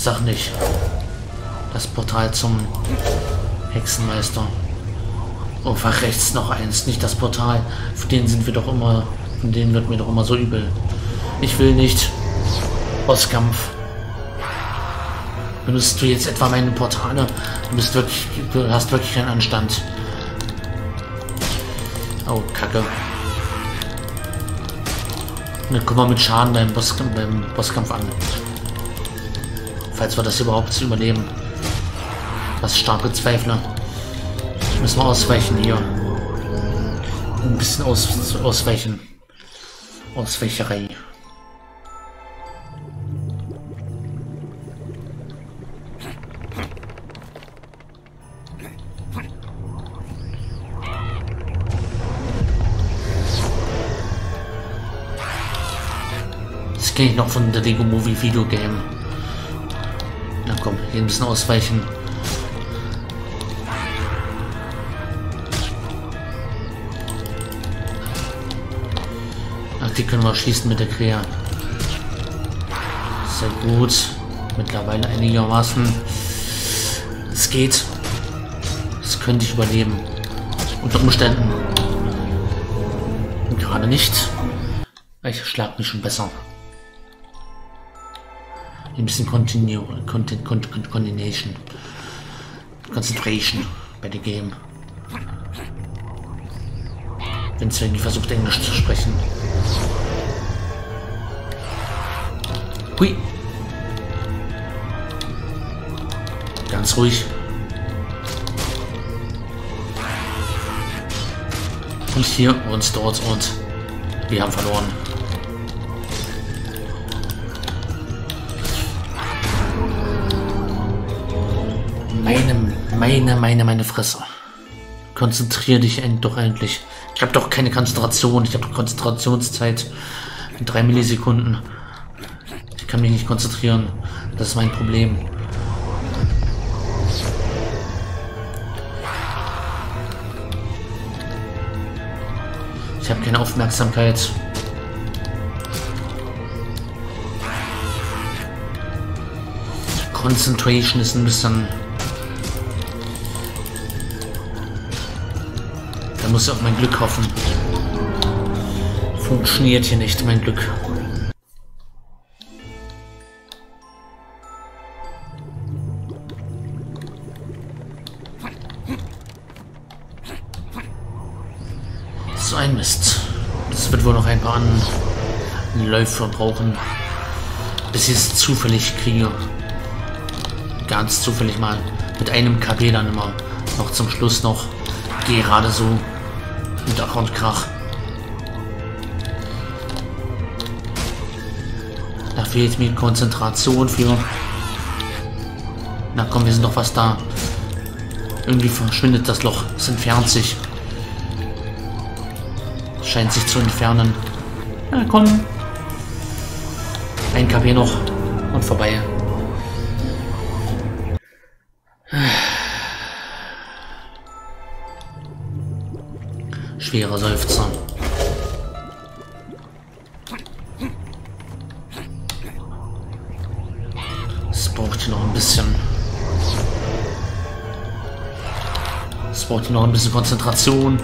Sag nicht. Das Portal zum Hexenmeister. Oh, war rechts noch eins, nicht das Portal. Von denen sind wir doch immer. Von denen wird mir doch immer so übel. Ich will nicht. Bosskampf. Benutzt du jetzt etwa meine Portale? Du hast wirklich keinen Anstand. Oh, Kacke. Dann kommen wir mit Schaden beim Bosskampf an. Falls wir das überhaupt zu überleben. Was stark bezweifle. Müssen wir ausweichen hier. Ein bisschen ausweichen. Ausweicherei. Das kenne ich noch von der Lego Movie Video Game. Na komm, hier ein bisschen ausweichen. Ach, die können wir schießen mit der Krähe. Sehr gut. Mittlerweile einigermaßen. Es geht. Das könnte ich überleben. Unter Umständen. Und gerade nicht. Ich schlag mich schon besser. Ein bisschen Continuation. Concentration bei der Game. Wenn Sven versucht, Englisch zu sprechen. Hui. Ganz ruhig. Und hier und dort und wir haben verloren. Meine Fresse. Konzentrier dich doch endlich. Ich habe doch keine Konzentration. Ich habe doch Konzentrationszeit in 3 Millisekunden. Ich kann mich nicht konzentrieren. Das ist mein Problem. Ich habe keine Aufmerksamkeit. Concentration ist ein bisschen... Da muss ich auf mein Glück hoffen. Funktioniert hier nicht, mein Glück. So ein Mist. Das wird wohl noch ein paar Läufer brauchen, bis ich es zufällig kriege. Ganz zufällig mal. Mit einem KP dann immer. Noch zum Schluss noch. Gerade so. Mit Ach und Krach. Da fehlt mir Konzentration für. Na komm, wir sind doch fast da. Irgendwie verschwindet das Loch. Es entfernt sich. Scheint sich zu entfernen. Na komm. Ein KP noch. Und vorbei. Schwerer Seufzer. Es braucht hier noch ein bisschen. Es braucht hier noch ein bisschen Konzentration.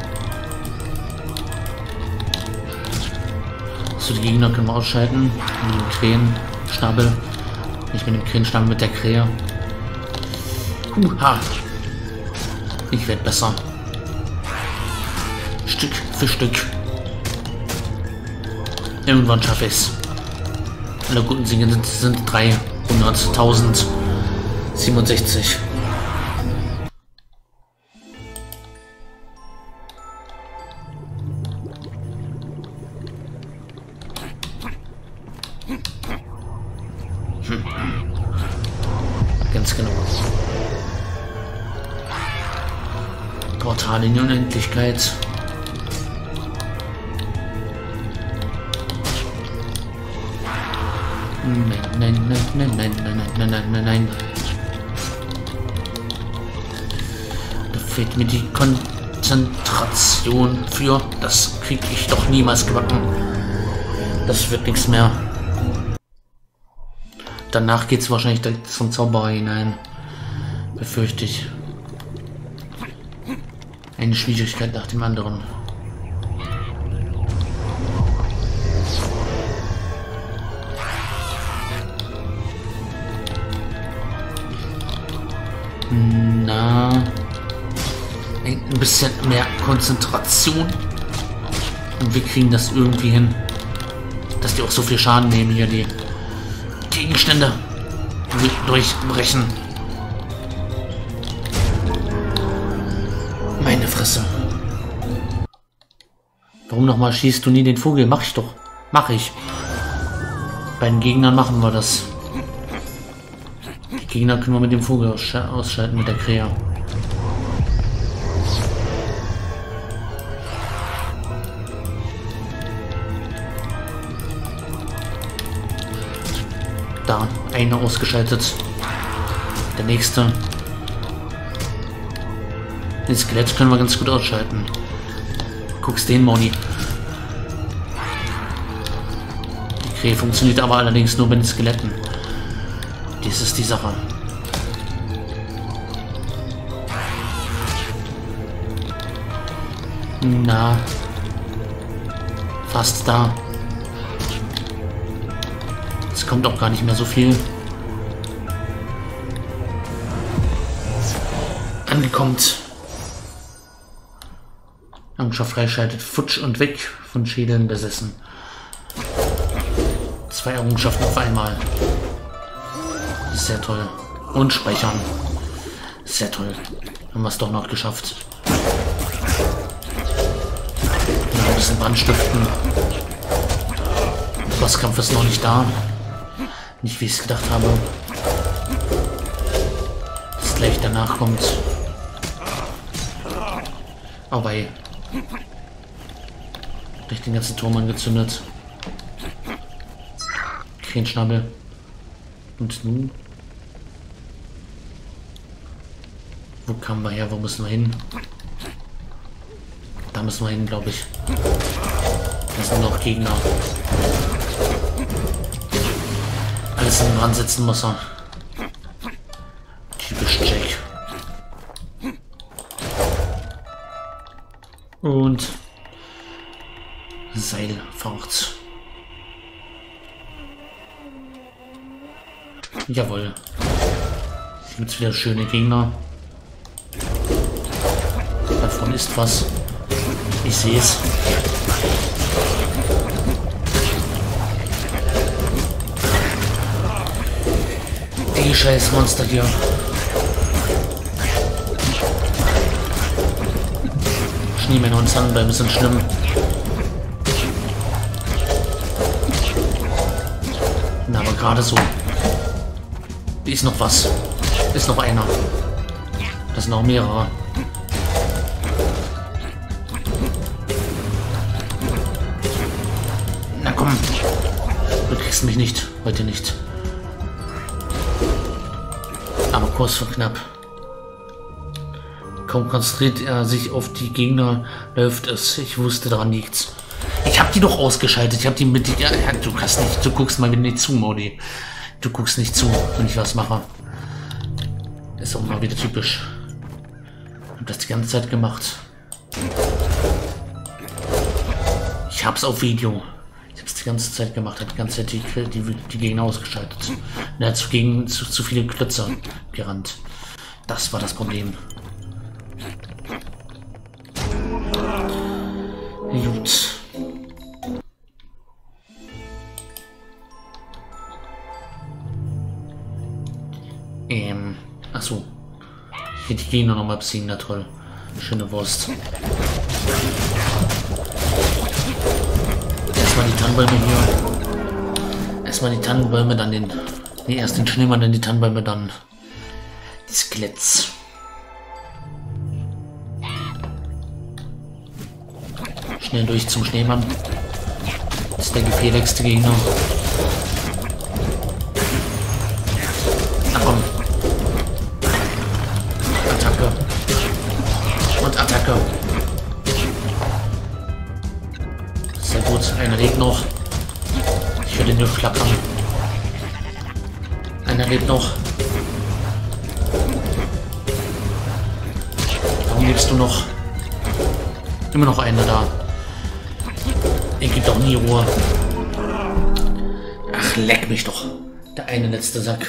So, die Gegner können wir ausschalten. Mit dem Krähenschnabel. Nicht mit dem Krähenschnabel, mit der Krähe. Ha! Ich werde besser. Stück für Stück. Irgendwann schaffe ich es. Alle guten Dinge sind 300.067. Ganz genau. Portal in die Unendlichkeit. Nein. Da fehlt mir die Konzentration für. Das kriege ich doch niemals gebacken. Das wird nichts mehr. danach geht es wahrscheinlich direkt zum Zauberer hinein. Befürchte ich. Eine Schwierigkeit nach dem anderen. Na, ein bisschen mehr Konzentration und wir kriegen das irgendwie hin, dass die auch so viel Schaden nehmen hier, die Gegenstände durchbrechen. Meine Fresse. Warum nochmal schießt du nie den Vogel? Mach ich doch. Mach ich. Bei den Gegnern machen wir das. Die Gegner können wir mit dem Vogel ausschalten, mit der Krähe. Da, eine ausgeschaltet. Der nächste. Den Skelett können wir ganz gut ausschalten. Guck's den, Moni. Die Krähe funktioniert aber allerdings nur bei den Skeletten. Dies ist die Sache. Na. Fast da. Es kommt auch gar nicht mehr so viel. Angekommt. Errungenschaft freischaltet. Futsch und weg von Schädeln besessen. 2 Errungenschaften auf einmal. Sehr toll. Und speichern. Sehr toll. Haben wir es doch noch geschafft. Noch ein bisschen Brandstiften. Der Bosskampf ist noch nicht da. Nicht wie ich es gedacht habe. Das gleich danach kommt. Aber durch den ganzen Turm angezündet. Krähenschnabel. Und nun? Wo kamen wir her? Wo müssen wir hin? Da müssen wir hin, glaube ich. Das sind noch Gegner. Alles in den Brand setzen muss er. Typisch Jack. Und Seil fort. Jawohl. Hier gibt es wieder schöne Gegner. Davon ist was. Ich sehe es. Die scheiß Monster hier. Schneemänner und Zangenbäume sind schlimm. Na, aber gerade so. Ist noch was. Ist noch einer. Das sind noch mehrere. Na komm. Du kriegst mich nicht. Heute nicht. Aber kurz vor knapp. Kaum konzentriert er sich auf die Gegner, läuft es. Ich wusste, daran nichts. Ich hab die doch ausgeschaltet. Ich hab die mit... Ja, du kannst nicht... Du guckst mal nicht zu, Modi. Du guckst nicht zu, wenn ich was mache. Ist auch mal wieder typisch. Ich hab das die ganze Zeit gemacht. Ich hab's auf Video. Ich hab's die ganze Zeit gemacht. Hab die ganze Zeit die Gegner ausgeschaltet. Und er hat zu viele Klötze gerannt. Das war das Problem. Gut. Achso. Ich hätte die Gegner nochmal besiegen, na toll. Schöne Wurst. Erstmal die Tannenbäume hier. Erstmal die Tannenbäume, dann den... Nee, erst den Schneemann, dann die Tannenbäume, dann die Skeletts. Schnell durch zum Schneemann. Das ist der gefährlichste Gegner. Na komm. Attacke. Und Attacke. Sehr gut. Einer liegt noch. Ich höre den nur klappern. Einer lebt noch. Warum lebst du noch? Immer noch einer da. Er gibt doch nie Ruhe. Ach, leck mich doch. Der eine letzte Sack.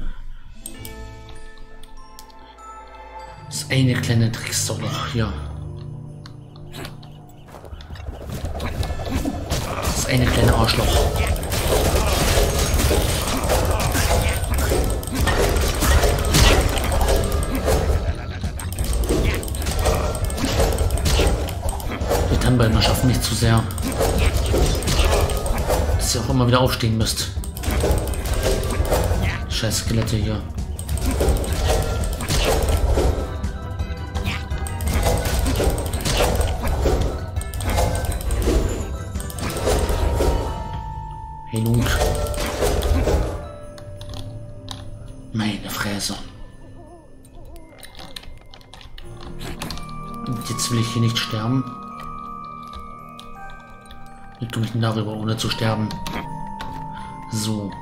Das eine kleine Trickstau noch hier. Das eine kleine Arschloch. Die Tannenbäume schaffen mich zu sehr. Dass ihr auch immer wieder aufstehen müsst. Scheiß Skelette hier. Heilung. Meine Fräse. Und jetzt will ich hier nicht sterben. Wie komme ich denn darüber, ohne zu sterben? So.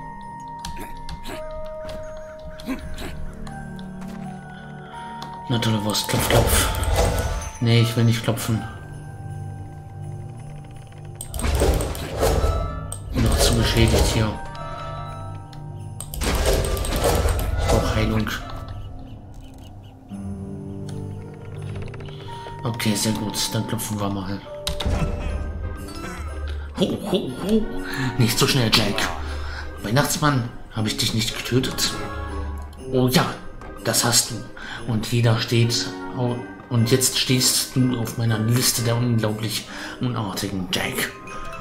Na tolle Wurst, klopf, klopf. Nee, ich will nicht klopfen. Noch zu beschädigt hier. Ich brauche Heilung. Okay, sehr gut. Dann klopfen wir mal. Ho, ho, ho. Nicht so schnell, Jack. Weihnachtsmann, habe ich dich nicht getötet? Oh ja, das hast du. Und jeder steht... Und jetzt stehst du auf meiner Liste der unglaublich unartigen, Jack.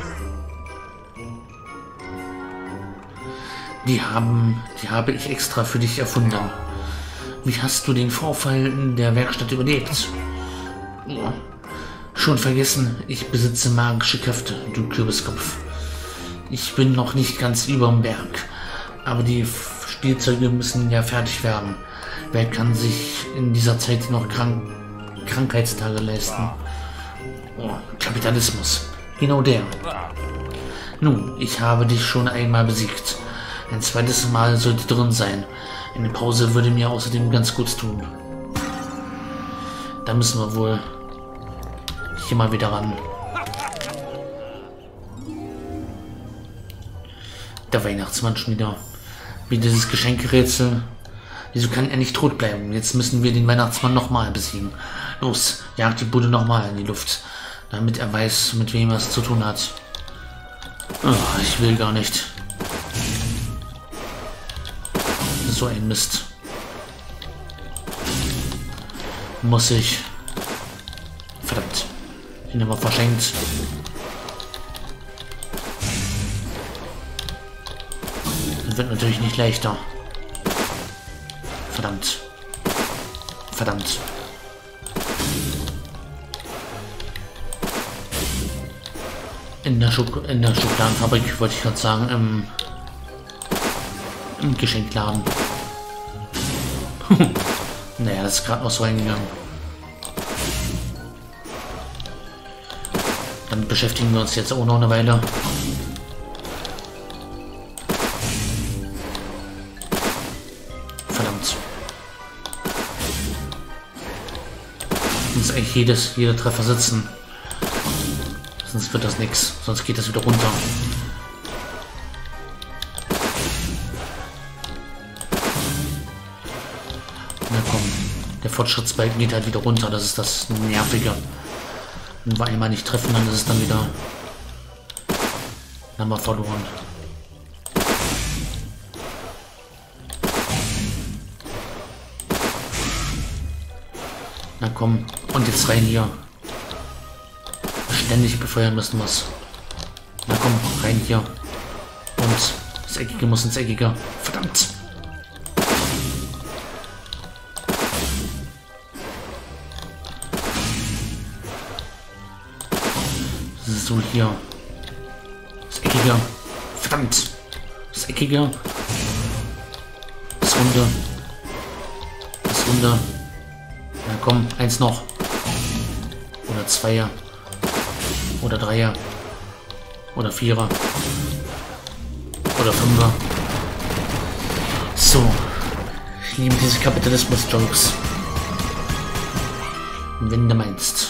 Die habe ich extra für dich erfunden. Wie hast du den Vorfall in der Werkstatt überlebt? Oh, schon vergessen, ich besitze magische Kräfte, du Kürbiskopf. Ich bin noch nicht ganz überm Berg, aber die Spielzeuge müssen ja fertig werden. Wer kann sich in dieser Zeit noch Krankheitstage leisten? Oh, Kapitalismus. Genau der. Nun, ich habe dich schon einmal besiegt. Ein zweites Mal sollte drin sein. Eine Pause würde mir außerdem ganz gut tun. Da müssen wir wohl hier mal wieder ran. Der Weihnachtsmann schon wieder. Wie dieses Geschenkrätsel. Wieso kann er nicht tot bleiben? Jetzt müssen wir den Weihnachtsmann nochmal besiegen. Los, jagt die Bude nochmal in die Luft. Damit er weiß, mit wem er es zu tun hat. Oh, ich will gar nicht. So ein Mist. Muss ich. Verdammt. Den haben wir verschenkt. Das wird natürlich nicht leichter. Verdammt. Verdammt. In der Schokoladenfabrik, wollte ich gerade sagen, im Geschenkladen. Naja, das ist gerade noch so reingegangen. Damit beschäftigen wir uns jetzt auch noch eine Weile. Verdammt. Muss eigentlich jeder Treffer sitzen. Sonst wird das nichts. Sonst geht das wieder runter. Na komm. Der Fortschrittsbalken geht halt wieder runter. Das ist das Nervige. Wenn wir einmal nicht treffen, dann ist es dann wieder... Dann haben wir verloren. Na komm. Und jetzt rein hier. Ständig befeuern müssen wir es. Na komm, rein hier. Und das Eckige muss ins Eckige. Verdammt! So, hier. Das Eckige. Verdammt! Das Eckige. Das Runde. Das Runde. Na komm, eins noch. Oder Zweier. Oder Dreier. Oder Vierer. Oder Fünfer. So. Ich liebe diese Kapitalismus-Jokes. Wenn du meinst.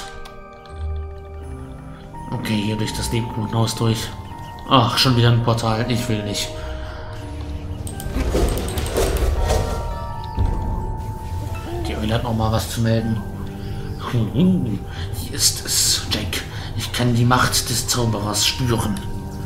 Okay, hier durch das Lebkuchenhaus durch. Ach, schon wieder ein Portal. Ich will nicht. Die Eule hat noch mal was zu melden. Hier ist es, Jack. Ich kann die Macht des Zauberers spüren.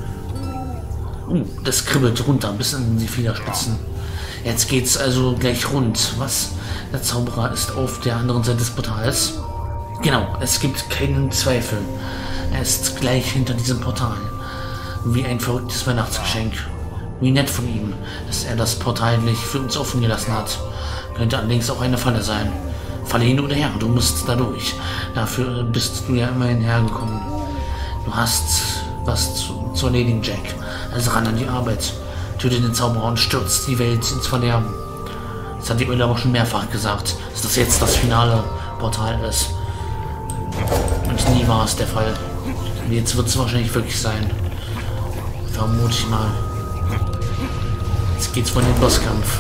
Das kribbelt runter bis in die Fingerspitzen. Jetzt geht's also gleich rund. Was? Der Zauberer ist auf der anderen Seite des Portals. Genau, es gibt keinen Zweifel. Er ist gleich hinter diesem Portal. Wie ein verrücktes Weihnachtsgeschenk. Wie nett von ihm, dass er das Portal nicht für uns offen gelassen hat. Könnte allerdings auch eine Falle sein. Falle hin oder her, du musst da durch. Dafür bist du ja immerhin hergekommen. Du hast was zu erledigen, Jack. Also ran an die Arbeit. Töte den Zauberer und stürzt die Welt ins Verderben. Das hat die Eule aber schon mehrfach gesagt, dass das jetzt das finale Portal ist. Und nie war es der Fall. Und jetzt wird es wahrscheinlich wirklich sein. Vermute ich mal. Jetzt geht's von dem Bosskampf.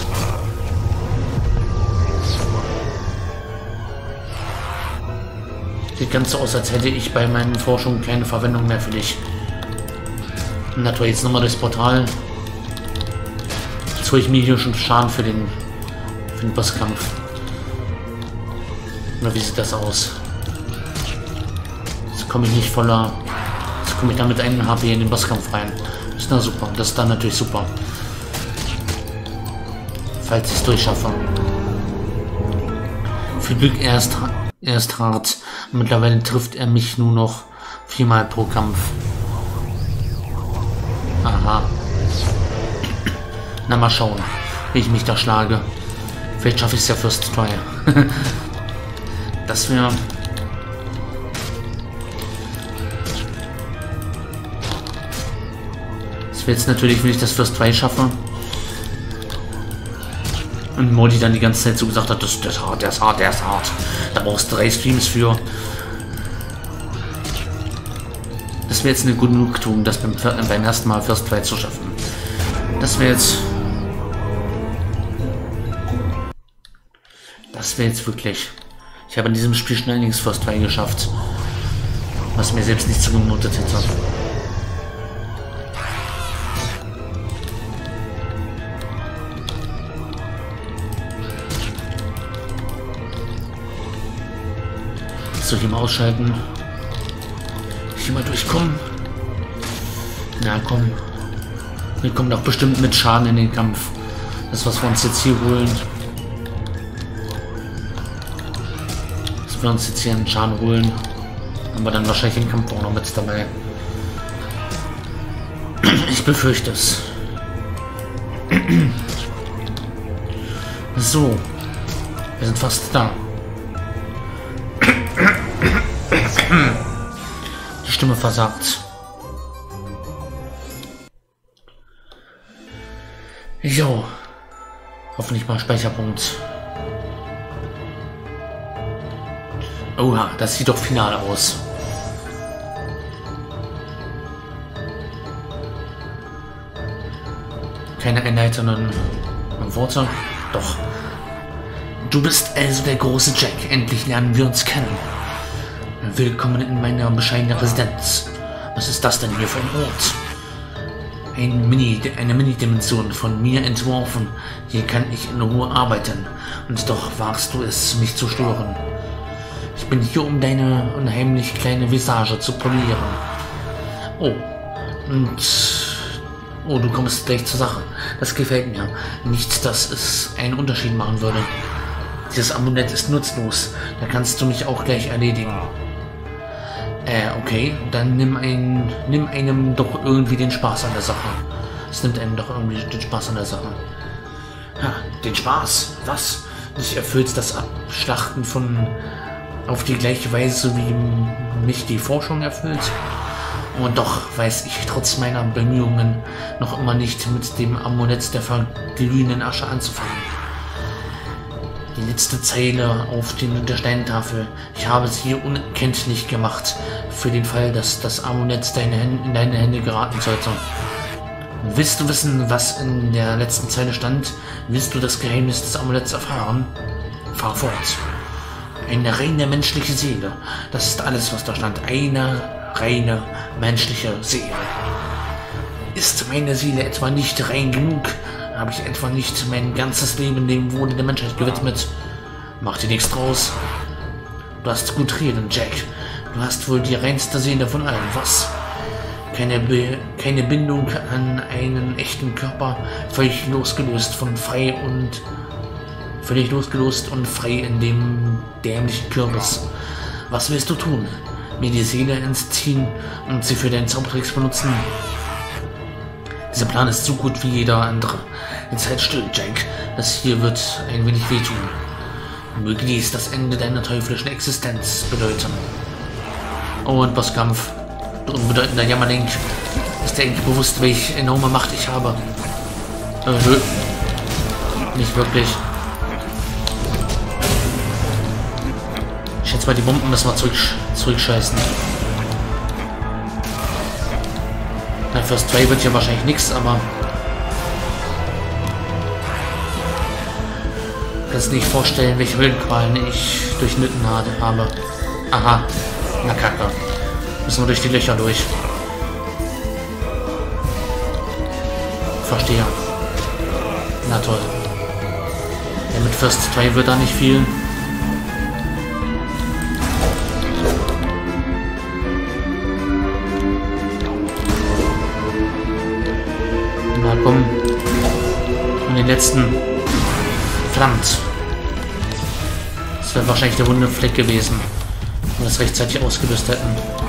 Sieht ganz so aus, als hätte ich bei meinen Forschungen keine Verwendung mehr für dich. Natürlich jetzt nochmal durchs Portal. Jetzt hole ich mir hier schon Schaden für den Bosskampf. Oder wie sieht das aus? Jetzt komme ich nicht voller. Jetzt komme ich dann mit einem HP in den Bosskampf rein. Das ist na super. Das ist dann natürlich super. Falls ich es durchschaffe. Für Glück erst hart. Mittlerweile trifft er mich nur noch 4-mal pro Kampf. Aha. Na, mal schauen, wie ich mich da schlage. Vielleicht schaffe ich es ja First Try. Das wäre... Das wäre jetzt natürlich, wenn ich das First Try schaffe. Und Modi dann die ganze Zeit so gesagt hat, das ist hart, der ist hart, der ist hart. Da brauchst du 3 Streams für. Das wäre jetzt eine Genugtuung, das beim ersten Mal First Try zu schaffen. Das wäre jetzt... Das wäre jetzt wirklich... Ich habe in diesem Spiel schon einiges First Try geschafft. Was mir selbst nicht zugemutet hätte. Soll ich mal ausschalten? Ich mal durchkommen. Na komm. Wir kommen doch bestimmt mit Schaden in den Kampf. Das, was wir uns jetzt hier holen. Dass wir uns jetzt hier einen Schaden holen. Haben wir dann wahrscheinlich den Kampf auch noch mit dabei. Ich befürchte es. So. Wir sind fast da. Die Stimme versagt. Jo. Hoffentlich mal Speicherpunkt. Oha, das sieht doch final aus. Keine einleitenden Worte. Doch. Du bist also der große Jack. Endlich lernen wir uns kennen. Willkommen in meiner bescheidenen Residenz. Was ist das denn hier für ein Ort? Eine Mini-Dimension von mir entworfen. Hier kann ich in Ruhe arbeiten. Und doch wagst du es, mich zu stören. Ich bin hier, um deine unheimlich kleine Visage zu polieren. Oh. Und... Oh, du kommst gleich zur Sache. Das gefällt mir. Nicht, dass es einen Unterschied machen würde. Dieses Amulett ist nutzlos. Da kannst du mich auch gleich erledigen. Okay. Dann nimm einem doch irgendwie den Spaß an der Sache. Es nimmt einem doch irgendwie den Spaß an der Sache. Ha, den Spaß? Was? Dich erfüllt das Abschlachten von... auf die gleiche Weise, wie mich die Forschung erfüllt? Und doch weiß ich trotz meiner Bemühungen noch immer nicht mit dem Amulett der verglühenden Asche anzufangen. Die letzte Zeile auf der Steintafel. Ich habe sie unkenntlich gemacht, für den Fall, dass das Amulett in deine Hände geraten sollte. Willst du wissen, was in der letzten Zeile stand? Willst du das Geheimnis des Amuletts erfahren? Fahr fort. Eine reine menschliche Seele. Das ist alles, was da stand. Eine reine menschliche Seele. Ist meine Seele etwa nicht rein genug? Habe ich etwa nicht mein ganzes Leben dem Wohle der Menschheit gewidmet? Mach dir nichts draus. Du hast gut reden, Jack. Du hast wohl die reinste Seele von allen. Was? Keine Bindung an einen echten Körper, völlig losgelöst und frei in dem dämlichen Kürbis. Was willst du tun? Mir die Seele entziehen und sie für deinen Zaubertricks benutzen? Dieser Plan ist so gut wie jeder andere. Jetzt halt still, Jack. Das hier wird ein wenig wehtun. Möge dies das Ende deiner teuflischen Existenz bedeuten. Und Bosskampf. Du unbedeutender Jammerling. Ist dir eigentlich bewusst, welche enorme Macht ich habe? Nö. Nicht wirklich. Ich schätze mal, die Bomben müssen wir zurückscheißen. Na, First 2 wird ja wahrscheinlich nichts, aber... kannst nicht vorstellen, welche Höllenqualen ich durchnitten habe. Aha. Na Kacke. Müssen wir durch die Löcher durch. Verstehe. Na toll. Ja, mit First 2 wird da nicht viel. Na komm. Und den letzten. Verdammt. Das wäre wahrscheinlich der wunde Fleck gewesen, wenn wir das rechtzeitig ausgelöst hätten.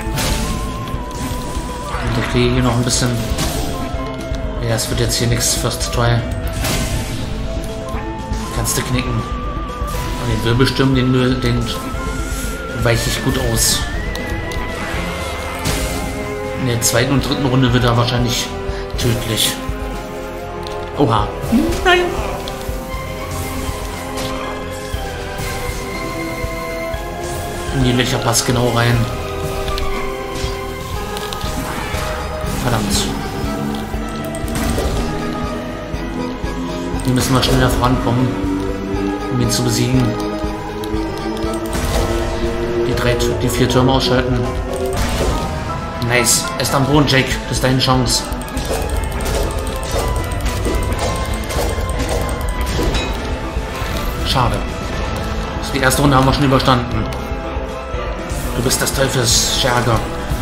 Und ich kriege hier noch ein bisschen... ja, es wird jetzt hier nichts First Try. Kannst du knicken. Und den Wirbelsturm, den weiche ich gut aus. In der zweiten und dritten Runde wird er wahrscheinlich tödlich. Oha. Nein! In die Löcher passt genau rein. Verdammt. Hier müssen wir schneller vorankommen, um ihn zu besiegen. Die 4 Türme ausschalten. Nice. Er ist am Boden, Jake. Das ist deine Chance. Schade. Also die erste Runde haben wir schon überstanden. Du bist das Teufels Scherge.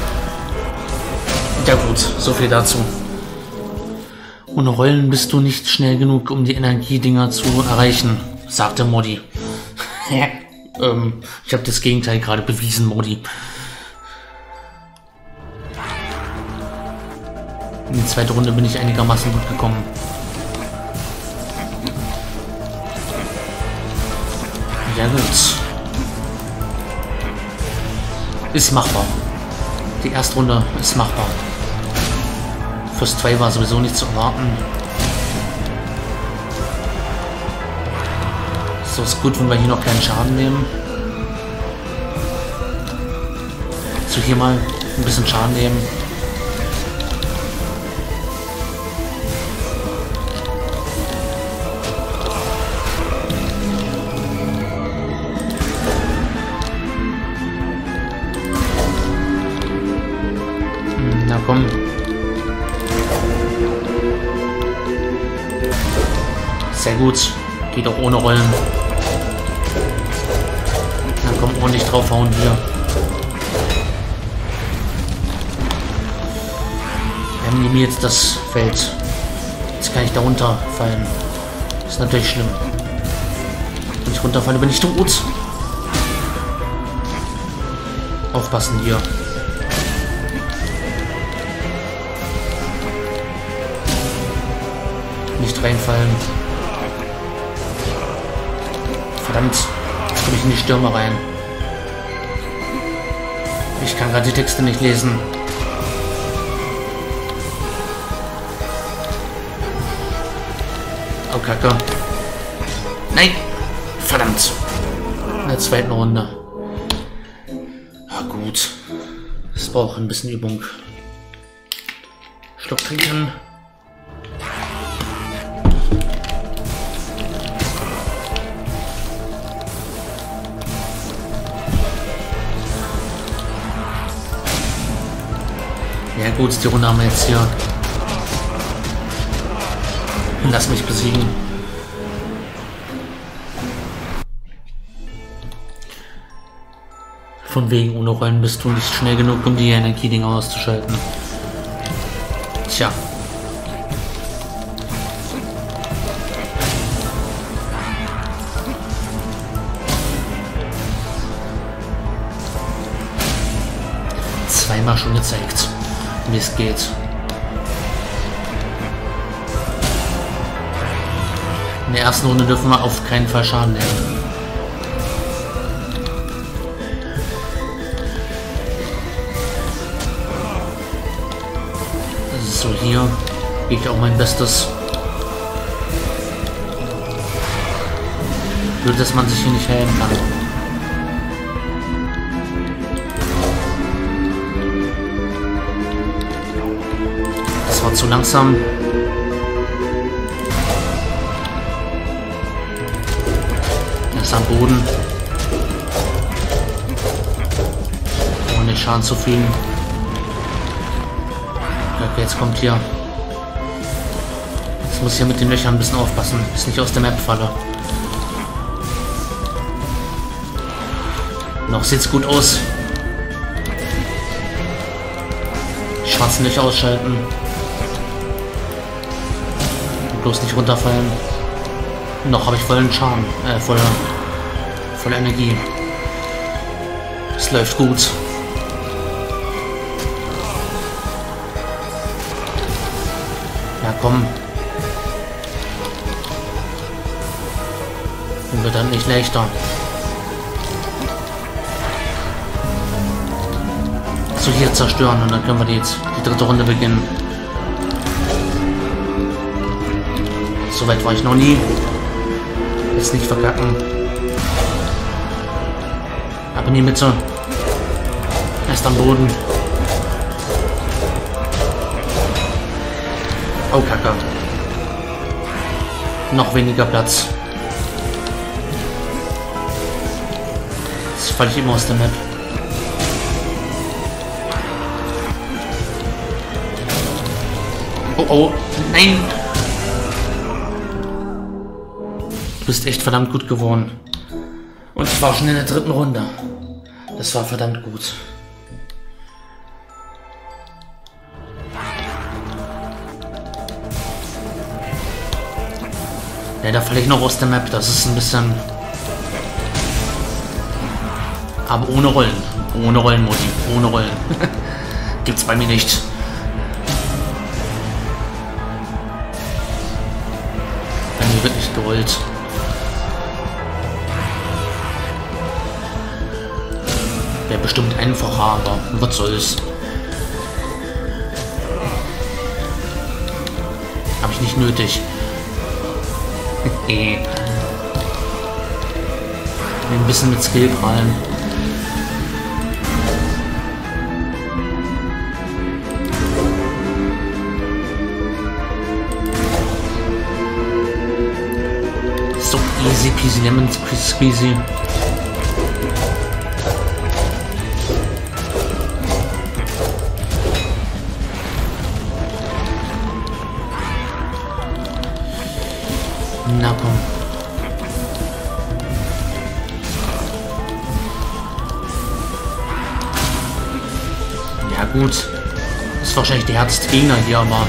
Ja gut, so viel dazu. Ohne Rollen bist du nicht schnell genug, um die Energiedinger zu erreichen, sagte Modi. Ich habe das Gegenteil gerade bewiesen, Modi. In die zweite Runde bin ich einigermaßen gut gekommen. Ja gut. Ist machbar. Die erste Runde ist machbar. First 2 war sowieso nicht zu erwarten. So ist gut, wenn wir hier noch keinen Schaden nehmen. So, hier mal ein bisschen Schaden nehmen. Na komm. Sehr gut. Geht auch ohne Rollen. Dann kommt ordentlich draufhauen hier. Wir haben ihm jetzt das Feld. Jetzt kann ich da runterfallen. Das ist natürlich schlimm. Wenn ich runterfalle, bin ich tot. Aufpassen hier. Nicht reinfallen. Verdammt, jetzt komme ich in die Stürme rein. Ich kann gerade die Texte nicht lesen. Oh, Kacke. Nein! Verdammt! In der zweiten Runde. Ja, gut. Es braucht ein bisschen Übung. Schluck trinken. Ja gut, die Runde haben wir jetzt hier. Lass mich besiegen. Von wegen, ohne Rollen bist du nicht schnell genug, um die Energiedinger auszuschalten. Tja. Zweimal schon gezeigt, wie es geht. In der ersten Runde dürfen wir auf keinen Fall Schaden nehmen. So, hier gebe ich auch mein Bestes. Blöd, dass man sich hier nicht heilen kann. Das war zu langsam. Er ist am Boden. Ohne Schaden zu fügen. Okay, jetzt kommt hier. Jetzt muss ich hier mit den Löchern ein bisschen aufpassen, dass ich nicht aus der Map falle. Noch sieht's gut aus. Die schwarzen Löcher ausschalten. Bloß nicht runterfallen. Noch habe ich vollen Charme, volle Energie. Es läuft gut. Ja, komm. Und wird dann nicht leichter. So, hier zerstören und dann können wir jetzt die dritte Runde beginnen. Soweit war ich noch nie. Jetzt nicht verkacken. Ab in die Mitte. Erst am Boden. Oh, Kacke. Noch weniger Platz. Jetzt falle ich immer aus der Map. Oh, oh, nein! Du bist echt verdammt gut geworden. Und ich war schon in der dritten Runde. Das war verdammt gut. Ja, da falle ich noch aus der Map. Das ist ein bisschen... Aber ohne Rollen. Ohne Rollenmodi. Ohne Rollen. Gibt's bei mir nicht. Bei mir wird nicht gerollt. Wäre bestimmt einfacher, aber was soll's. Habe ich nicht nötig. Ein bisschen mit Skill prallen. So easy peasy lemon squeezy. Na komm. Ja gut. Das ist wahrscheinlich der härteste Gegner hier, aber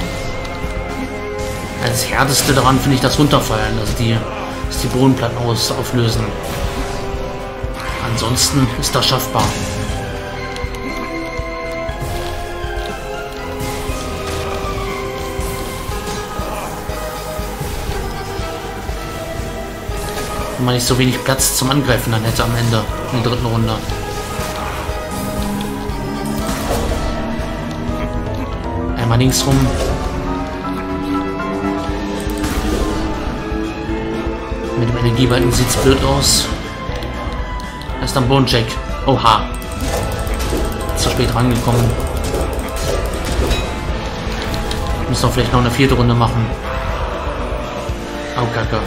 das härteste daran finde ich das Runterfallen, also dass die Bodenplatten auflösen. Ansonsten ist das schaffbar. Wenn man nicht so wenig Platz zum Angreifen dann hätte am Ende in der dritten Runde. Einmal links rum. Mit dem Energiebalken sieht es blöd aus. Erst am Bodencheck. Oha. Zu spät rangekommen. Müssen wir vielleicht noch eine vierte Runde machen. Oh, Kacke.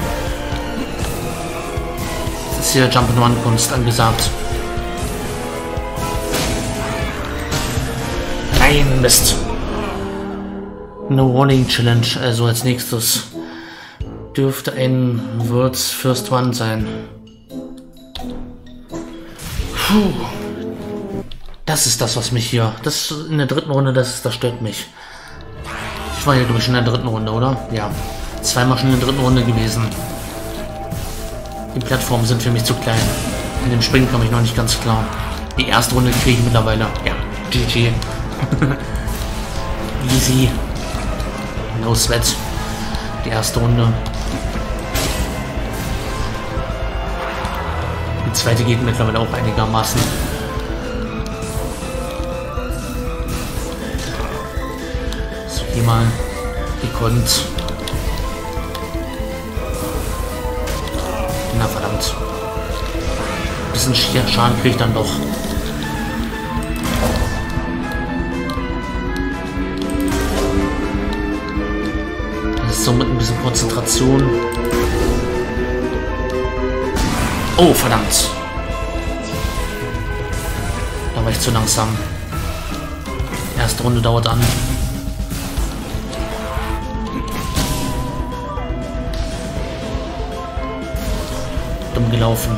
Ist hier Jump'n'Run-Kunst angesagt. Nein, Mist. No Warning Challenge. Also als nächstes dürfte ein World's First One sein. Puh. Das ist das, was mich hier... Das in der dritten Runde, das stört mich. Ich war ja, glaube ich, schon in der dritten Runde, oder? Ja. Zweimal schon in der dritten Runde gewesen. Die Plattformen sind für mich zu klein. In dem Springen komme ich noch nicht ganz klar. Die erste Runde kriege ich mittlerweile. Ja, GG. Easy. No sweat. Die erste Runde. Die zweite geht mittlerweile auch einigermaßen. So, hier mal gekonnt. Na verdammt. Ein bisschen Schaden kriege ich dann doch. Das ist so mit ein bisschen Konzentration. Oh, verdammt. Da war ich zu langsam. Erste Runde dauert an. Dumm gelaufen.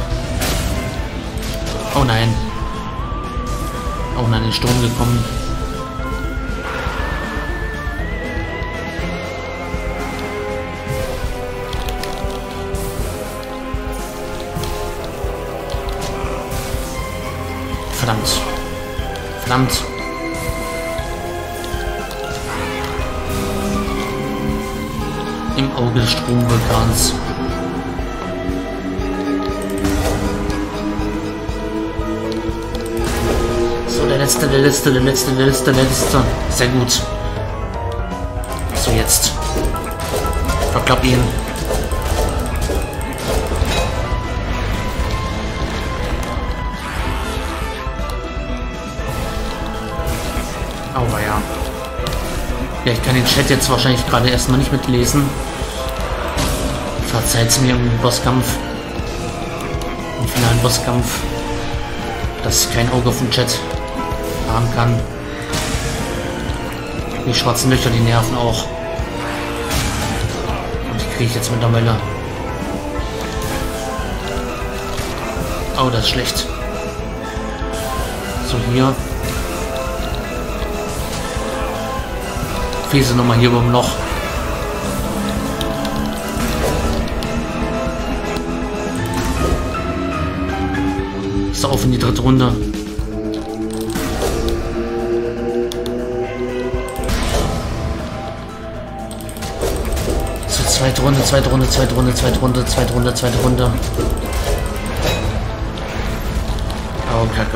Oh nein. Auch in den Sturm gekommen. Verdammt. Verdammt. Im Auge des Stromvulkans. So, der letzte. Sehr gut. So, jetzt. Verklapp ihn. Auweia. Ja, ich kann den Chat jetzt wahrscheinlich gerade erstmal nicht mitlesen. Verzeiht's mir im Bosskampf. Im finalen Bosskampf. Dass ich kein Auge auf den Chat haben kann. Die schwarzen Löcher, die nerven auch. Und die kriege ich jetzt mittlerweile. Oh, das ist schlecht. So, hier. Fiese Nummer hier beim Loch. So, auf in die dritte Runde. So, zweite Runde. Oh, Kacke.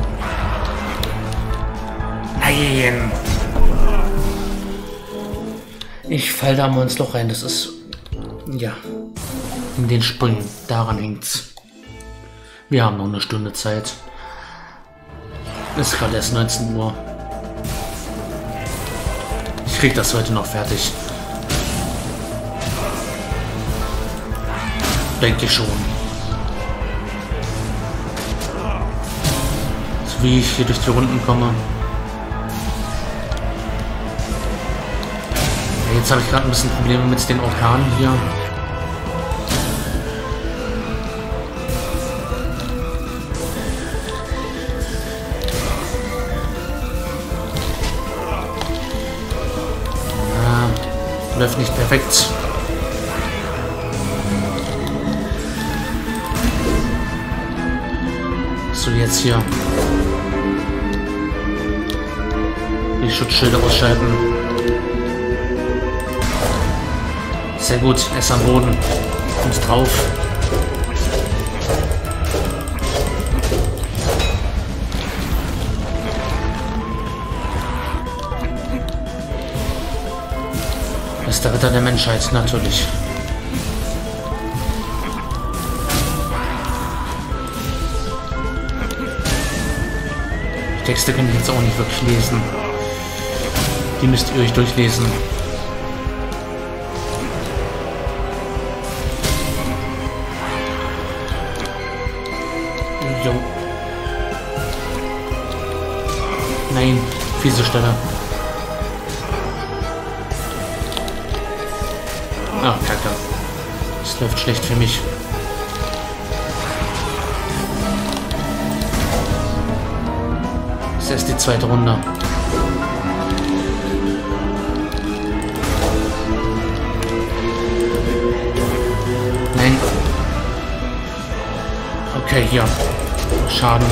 Nein! Ich fall da mal ins Loch rein. Das ist... Ja. In den Sprüngen. Daran hängt's. Wir haben noch eine Stunde Zeit. Es ist gerade erst 19 Uhr. Ich krieg das heute noch fertig. Denke ich schon. So wie ich hier durch die Runden komme. Ja, jetzt habe ich gerade ein bisschen Probleme mit den Orkanen hier. Läuft nicht perfekt. So, jetzt hier die Schutzschilde ausschalten. Sehr gut, er ist am Boden. Kommt drauf. Ist der Ritter der Menschheit, natürlich. Die Texte kann ich jetzt auch nicht wirklich lesen. Die müsst ihr euch durchlesen. Jo. Nein, fiese Stelle. Ah, Kacke. Das läuft schlecht für mich. Das ist erst die zweite Runde. Nein. Okay, hier. Schaden.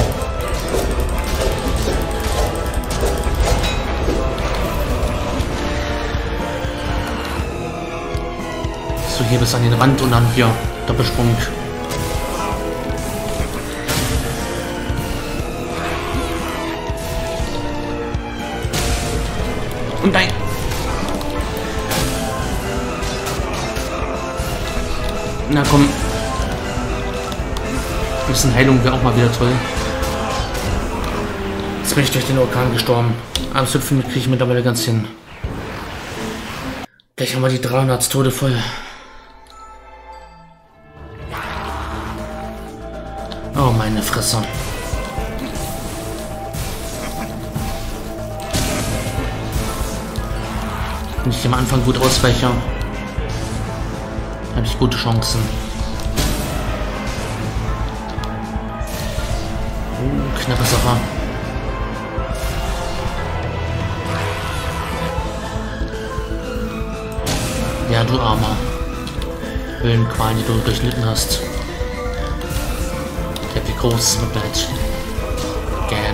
So, hier bis an den Rand und dann hier Doppelsprung. Und nein. Na komm. Ein bisschen Heilung wäre auch mal wieder toll. Jetzt bin ich durch den Orkan gestorben. Aber das Hüpfen kriege ich mittlerweile ganz hin. Gleich haben wir die 300 Tode voll. Oh, meine Fresse. Wenn ich am Anfang gut ausweiche, habe ich gute Chancen. Knappe Sache. Ja, du Armer. Höhlenqualen, die du durchlitten hast. Ich hab wie großes Mitleid. Gern.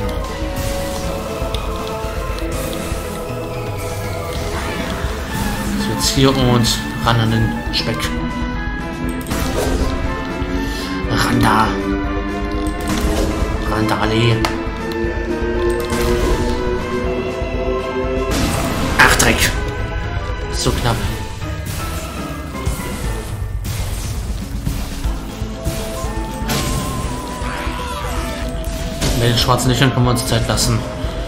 So, jetzt hier und ran an den Speck. Randa. Randale. Ach, Dreck. So knapp. Mit den schwarzen Löchern können wir uns Zeit lassen.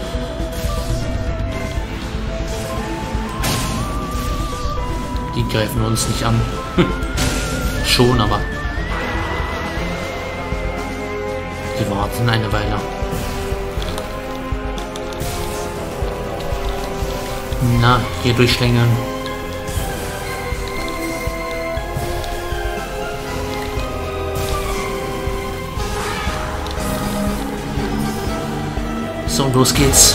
Die greifen uns nicht an. Schon, aber die warten eine Weile. Na, hier durchschlängeln. So, und los geht's.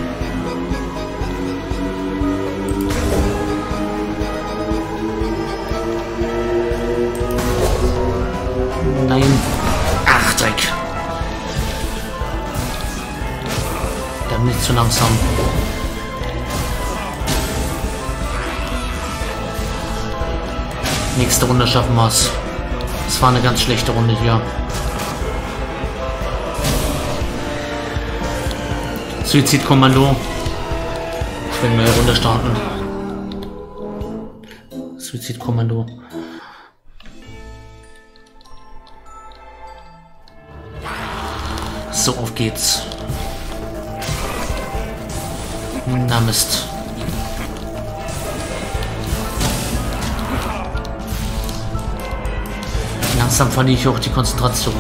Nein. Ach, Dreck. Dann nicht zu langsam. Nächste Runde schaffen wir's. Es war eine ganz schlechte Runde hier. Suizidkommando. Ich will eine neue Runde starten. Suizidkommando. So, auf geht's. Na Mist. Langsam verliere ich auch die Konzentration.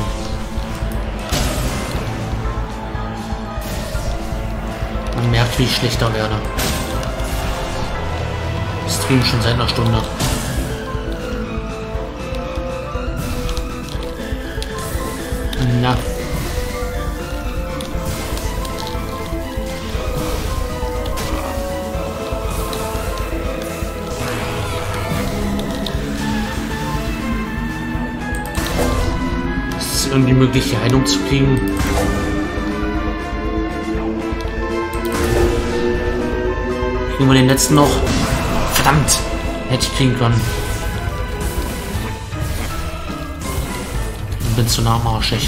Man merkt, wie ich schlechter werde. Ich streame schon seit einer Stunde. Na. Ist es irgendwie möglich, die Heilung zu kriegen? Kriegen wir den letzten noch? Verdammt! Hätte ich kriegen können. Ich bin zu nah am Arschig.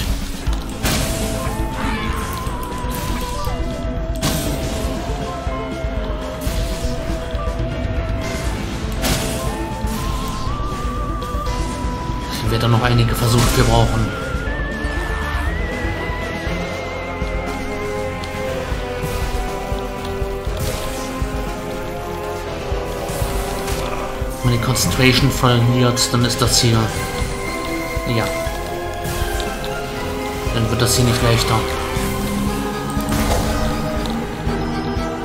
Ich werde noch einige Versuche für brauchen. Wenn man die Concentration verliert, dann ist das hier. Ja. Dann wird das hier nicht leichter.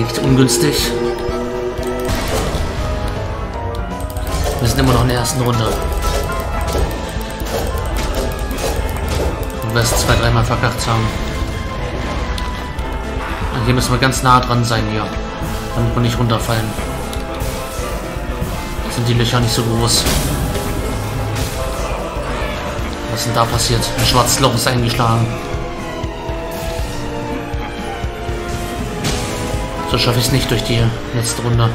liegt ungünstig. Wir sind immer noch in der ersten Runde. Wo wir es 2-3 Mal verkackt haben. Und hier müssen wir ganz nah dran sein hier, damit wir nicht runterfallen. Sind die Löcher nicht so groß. Was ist denn da passiert? Ein schwarzes Loch ist eingeschlagen. So schaffe ich es nicht durch die letzte Runde.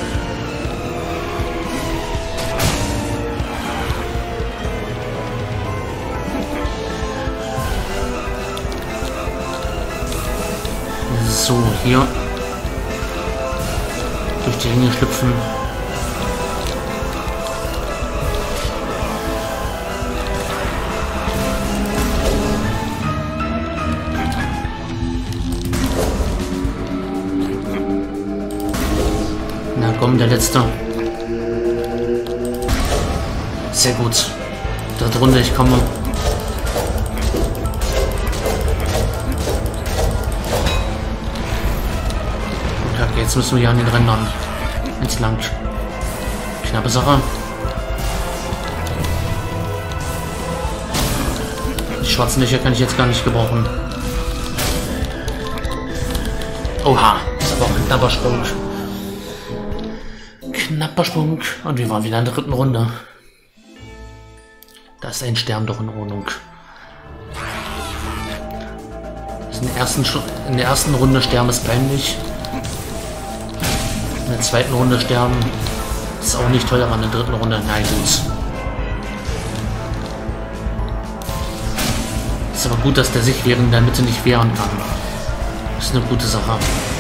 So, hier durch die Ringe schlüpfen. Na komm, der letzte. Sehr gut. Dritte Runde, ich komme. Okay, jetzt müssen wir hier an den Rändern entlang. Knappe Sache. Die schwarzen Löcher kann ich jetzt gar nicht gebrauchen. Oha, das ist aber auch ein knapper Sprung. Knapper Sprung. Und wir waren wieder in der dritten Runde. Da ist ein Stern doch in Ordnung. In der ersten Runde sterben ist peinlich. In der zweiten Runde sterben ist auch nicht toll, aber in der dritten Runde, nein, gut. Ist aber gut, dass der sich während der Mitte nicht wehren kann. Das ist eine gute Sache.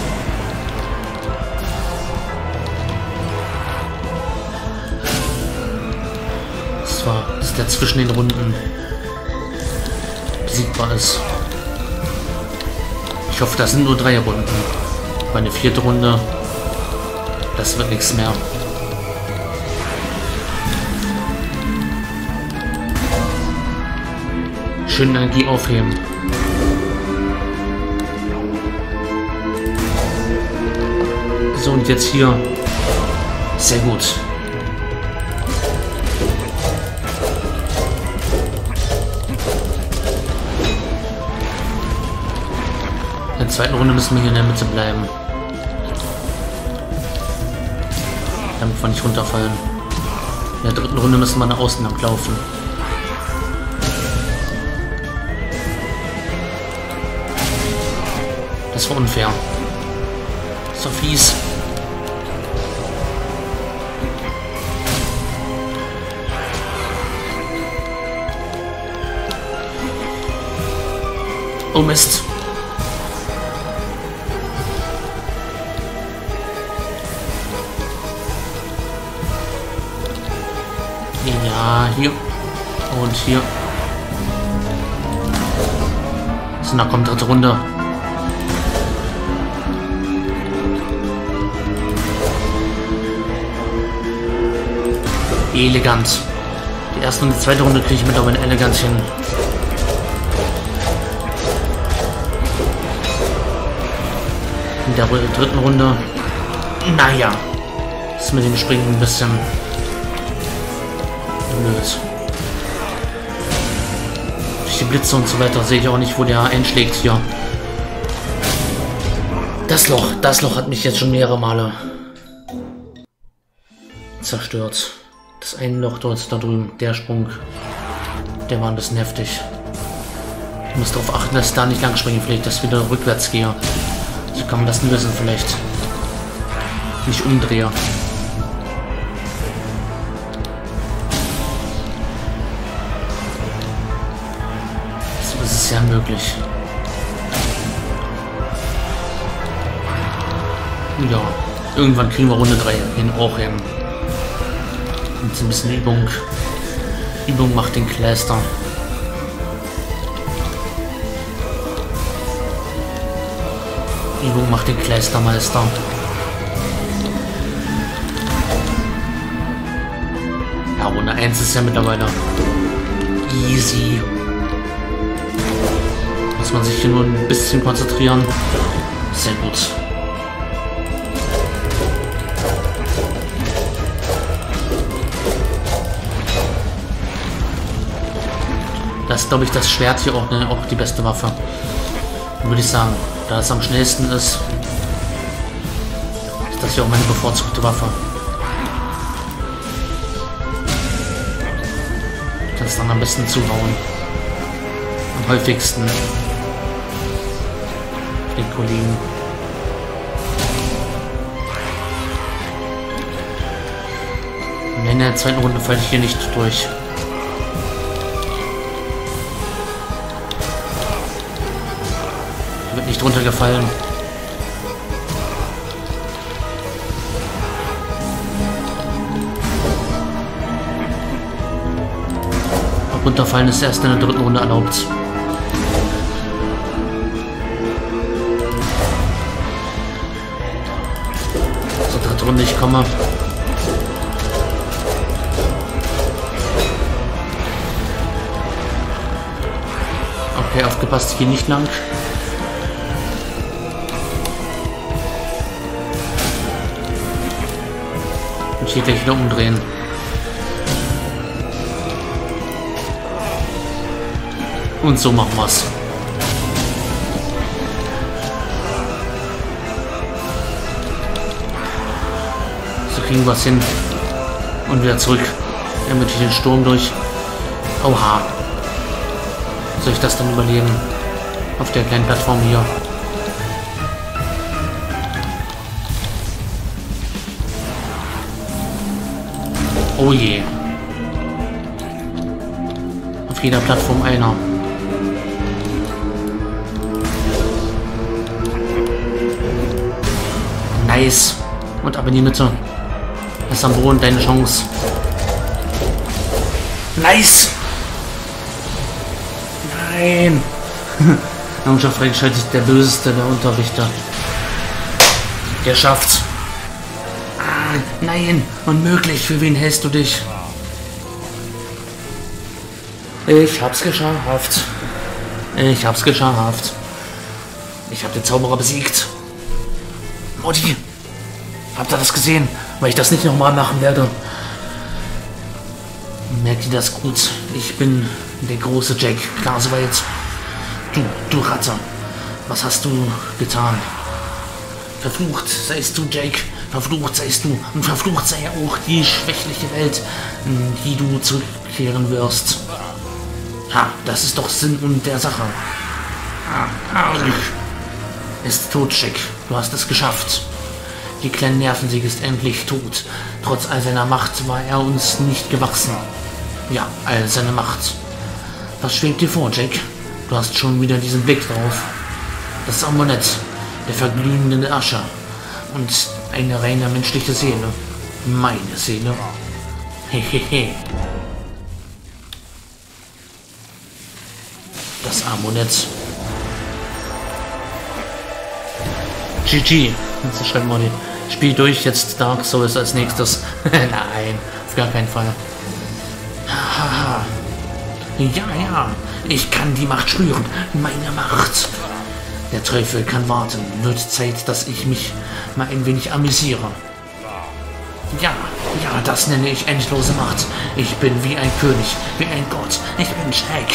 Dass der zwischen den Runden besiegbar ist. Ich hoffe, das sind nur 3 Runden. Bei eine 4. Runde, das wird nichts mehr. Schön Energie aufheben. So, und jetzt hier. Sehr gut. In der zweiten Runde müssen wir hier in der Mitte bleiben. Damit wir nicht runterfallen. In der dritten Runde müssen wir nach außen lang laufen. Das war unfair. So fies. Oh Mist. Ja, hier. Und hier. So, da kommt dritte Runde. Elegant. Die erste und die zweite Runde kriege ich mittlerweile elegant hin. In der dritten Runde. Naja. Ist mit dem Springen ein bisschen blöd. Durch die Blitze und so weiter sehe ich auch nicht, wo der einschlägt hier. Das Loch hat mich jetzt schon mehrere Male zerstört. Das eine Loch dort da drüben, der Sprung, der war ein bisschen heftig. Ich muss darauf achten, dass ich da nicht lang springen, vielleicht, dass ich wieder rückwärts gehe. So kann man das lösen vielleicht. Nicht umdrehe. So ist es ja möglich. Ja, irgendwann kriegen wir Runde 3 hin, auch hin. Mit ein bisschen Übung. Übung macht den Kleister. Übung macht den Kleistermeister. Ja, Runde 1 ist ja mittlerweile easy. Muss man sich hier nur ein bisschen konzentrieren. Sehr gut. Das ist, glaube ich, das Schwert hier auch, ne, auch die beste Waffe. Würde ich sagen. Da es am schnellsten ist, ist das hier auch meine bevorzugte Waffe. Ich kann es dann am besten zuhauen. Am häufigsten. Den Kollegen. In der zweiten Runde falle ich hier nicht durch. Wird nicht runtergefallen. Runterfallen ist erst in der dritten Runde erlaubt. So, dritte Runde, ich komme. Okay, aufgepasst, hier nicht lang. Und hier gleich wieder umdrehen. Und so machen wir's. So kriegen wir es hin. Und wieder zurück. Damit ich den Sturm durch. Oha. Soll ich das dann überleben? Auf der kleinen Plattform hier. Oh je. Auf jeder Plattform einer. Nice. Und ab in die Mitte. Das ist am Boden deine Chance. Nice. Nein. Mannschaft freigeschaltet, der Böseste, der Unterrichter. Der schafft's. Ah, nein. Unmöglich. Für wen hältst du dich? Ich hab's geschafft. Ich hab's geschafft. Ich hab den Zauberer besiegt. Modi, habt ihr das gesehen? Weil ich das nicht nochmal machen werde. Merkt ihr das gut? Ich bin der große Jack. Klar, soweit. Du Ratte. Was hast du getan? Verflucht seist du, Jake. Verflucht seist du. Und verflucht sei auch die schwächliche Welt, in die du zurückkehren wirst. Ha, das ist doch Sinn und der Sache. Ist tot, Jack. Du hast es geschafft. Die kleine Nervensäge ist endlich tot. Trotz all seiner Macht war er uns nicht gewachsen. Ja, all seine Macht. Was schwebt dir vor, Jack? Du hast schon wieder diesen Blick drauf. Das Amulett, der verglühende Asche und eine reine menschliche Seele. Meine Seele. Hehehe. Das Amulett. GG. Das schreibt Molly. Spiel durch, jetzt Dark Souls als nächstes. Nein, auf gar keinen Fall. Haha. Ja, ich kann die Macht spüren. Meine Macht. Der Teufel kann warten. Wird Zeit, dass ich mich mal ein wenig amüsiere. Ja, das nenne ich endlose Macht. Ich bin wie ein König, wie ein Gott. Ich bin Jack.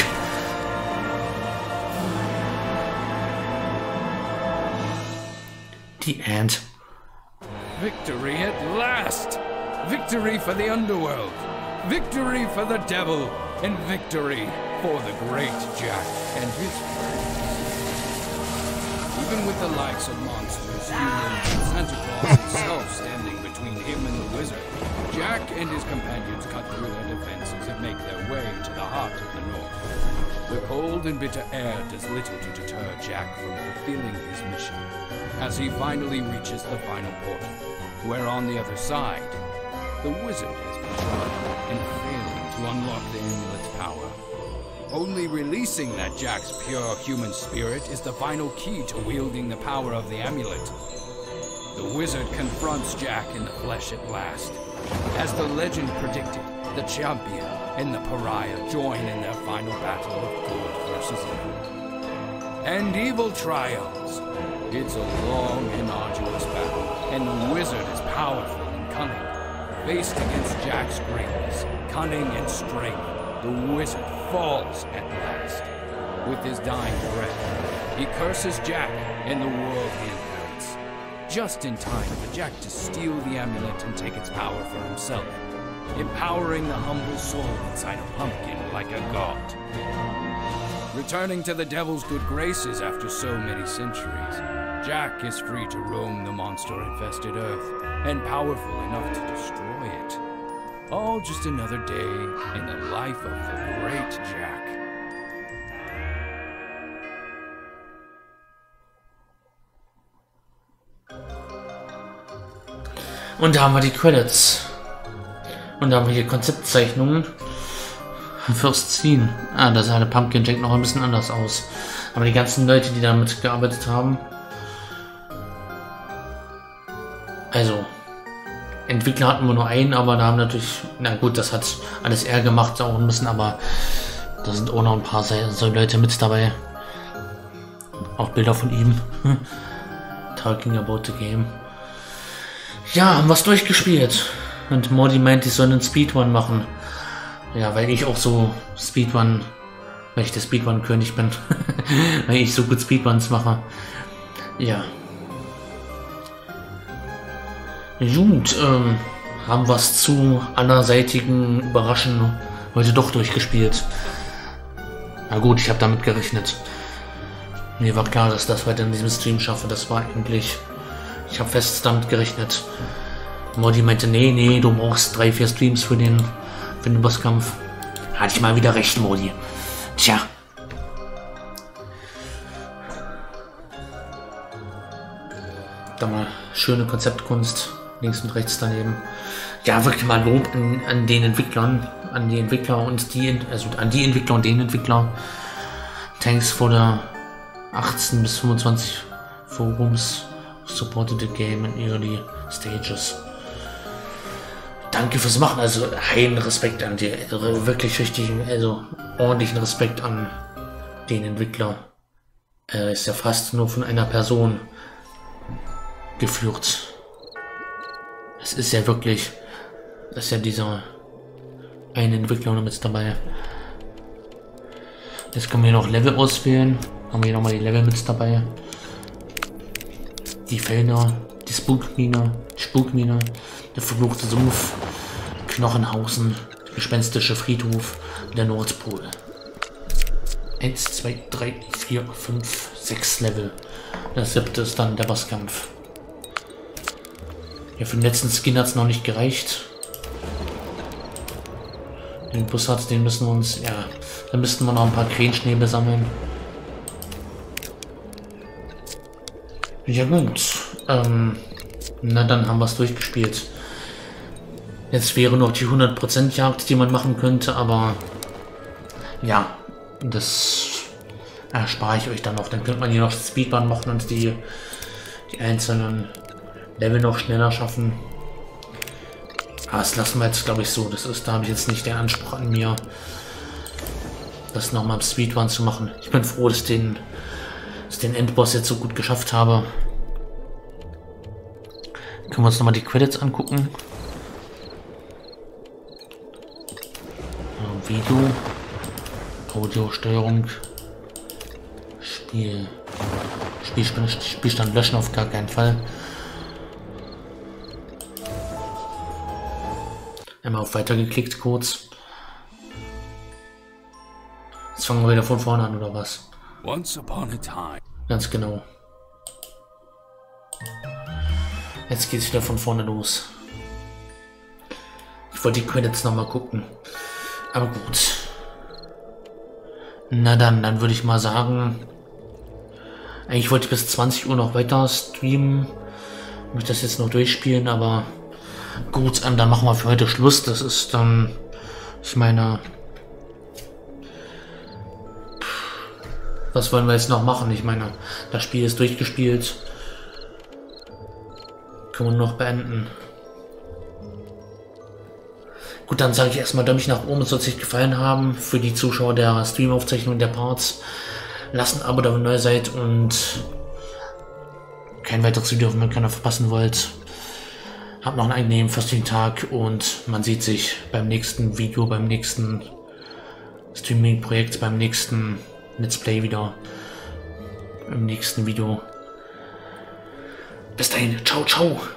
The End. Victory at last! Victory for the underworld! Victory for the devil! And victory for the great Jack and his friends. Even with the likes of monsters, humans, and Santa Claus himself standing between him and the wizard, Jack and his companions cut through their defenses and make their way to the heart of the north. The cold and bitter air does little to deter Jack from fulfilling his mission, as he finally reaches the final portal, where on the other side, the wizard has been trying and failing to unlock the amulet's power. Only releasing that Jack's pure human spirit is the final key to wielding the power of the amulet. The wizard confronts Jack in the flesh at last. As the legend predicted, the champion and the pariah join in their final battle of good versus evil. And evil triumphs. It's a long and arduous battle, and the wizard is powerful and cunning, faced against Jack's greatness, cunning and strength. the wizard falls at last. With his dying breath, he curses Jack and the world he inherits. Just in time for Jack to steal the amulet and take its power for himself, empowering the humble soul inside a pumpkin like a god. Returning to the devil's good graces after so many centuries, Jack is free to roam the monster-infested earth, and powerful enough to destroy it. All just another day in the life of the great Jack. Und da haben wir die Credits. Und da haben wir hier Konzeptzeichnungen. First Scene. Ah, da sah der Pumpkin Jack noch ein bisschen anders aus. Aber die ganzen Leute, die damit gearbeitet haben. Also, Entwickler hatten wir nur einen, aber da haben natürlich, na gut, das hat alles er gemacht, auch ein bisschen, aber da sind auch noch ein paar so Leute mit dabei. Auch Bilder von ihm. Talking about the game. Ja, haben wir es durchgespielt. Und Morty meint, ich soll einen Speedrun machen. Ja, weil ich auch so Speedrun, weil ich der Speedrun-König bin. Weil ich so gut Speedruns mache. Ja. Gut, haben wir es zu allerseitigen Überraschen heute doch durchgespielt. Na gut, ich habe damit gerechnet. Mir war klar, dass das weiter in diesem Stream schaffe. Das war eigentlich... Ich habe fest damit gerechnet. Morty meinte, nee, du brauchst 3-4 Streams für den Bosskampf. Hatte ich mal wieder recht, Morty. Tja. Da mal schöne Konzeptkunst. Links und rechts daneben. Ja, wirklich mal Lob an den Entwicklern. An die Entwickler und die... Also an die Entwickler und den Entwickler. Thanks for the 18 bis 25 Forums. Supported the game in early stages. Danke fürs Machen, also heilen Respekt an dir, wirklich richtigen, also ordentlichen Respekt an den Entwickler. Er ist ja fast nur von einer Person geführt. Es ist ja wirklich, das ist ja dieser eine Entwickler noch mit dabei. Jetzt können wir noch Level auswählen, haben wir hier nochmal die Level mit dabei. Die Felder, die Spukmine, der verfluchte Sumpf, Knochenhausen, der gespenstische Friedhof, der Nordpol. 1, 2, 3, 4, 5, 6 Level. Das 7. ist dann der Bosskampf. Ja, für den letzten Skin hat es noch nicht gereicht. Den Bussard, den müssen wir uns, ja, da müssten wir noch ein paar Krähenschnee besammeln. Ja gut, na dann haben wir es durchgespielt. Jetzt wäre noch die 100% Jagd, die man machen könnte, aber ja, das erspare ich euch dann noch. Dann könnte man hier noch Speedrun machen und die einzelnen Level noch schneller schaffen. Aber das lassen wir jetzt, glaube ich, so. Da habe ich jetzt nicht den Anspruch an mir, das nochmal im Speedrun zu machen. Ich bin froh, dass ich den Endboss jetzt so gut geschafft habe. Können wir uns nochmal die Credits angucken. Video, Audiosteuerung, Spielstand löschen auf gar keinen Fall. Einmal auf Weiter geklickt kurz. Jetzt fangen wir wieder von vorne an, oder was? Once upon a time. Ganz genau. Jetzt geht es wieder von vorne los. Ich wollte die Credits nochmal gucken. Aber gut. Na dann würde ich mal sagen, eigentlich wollte ich bis 20 Uhr noch weiter streamen. Ich möchte das jetzt noch durchspielen, aber gut, dann machen wir für heute Schluss. Das ist dann, ich meine, was wollen wir jetzt noch machen? Ich meine, das Spiel ist durchgespielt. Können wir noch beenden. Gut, dann sage ich erstmal Däumchen nach oben, es soll euch gefallen haben. Für die Zuschauer der Streamaufzeichnung der Parts. Lasst ein Abo, da ihr neu seid und kein weiteres Video auf meinem Kanal verpassen wollt. Habt noch einen angenehmen festlichen Tag und man sieht sich beim nächsten Video, beim nächsten Streaming-Projekt beim nächsten Let's Play wieder. Im nächsten Video. Bis dahin. Ciao, ciao.